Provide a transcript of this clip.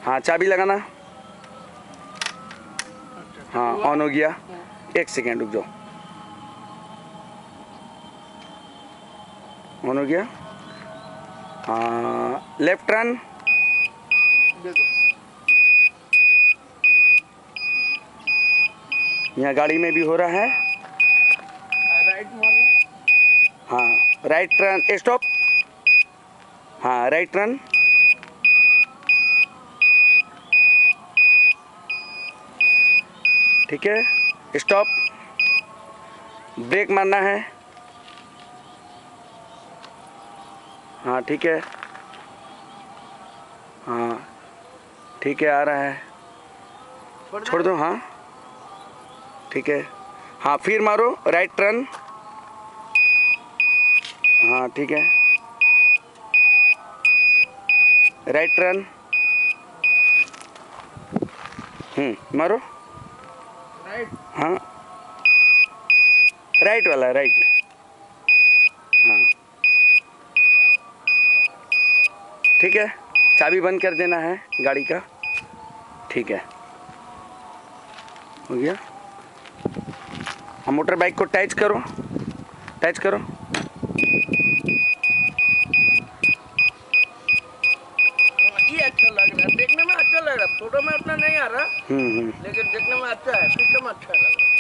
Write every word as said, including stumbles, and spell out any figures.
हाँ चाबी लगाना। हाँ ऑन हो गया। एक सेकेंड रुक जाओ। ऑन हो गया। हाँ लेफ्ट टर्न। यहाँ गाड़ी में भी हो रहा है। राइट मारो। हाँ राइट टर्न स्टॉप। हाँ राइट टर्न। ठीक है स्टॉप। ब्रेक मारना है। हाँ ठीक है। हाँ ठीक है आ रहा है। छोड़ दो। हाँ ठीक है। हाँ फिर मारो राइट टर्न। हाँ ठीक है राइट टर्न। हम्म मारो। राइट। हाँ राइट वाला राइट। हाँ ठीक है। चाबी बंद कर देना है गाड़ी का। ठीक है हो गया। मोटर बाइक को टच करो। टच करो। ये अच्छा लग रहा है, देखने में अच्छा लग रहा है, फोटो में उतना नहीं आ रहा हम्म हम्म लेकिन देखने में अच्छा है, सिस्टम अच्छा लग रहा है।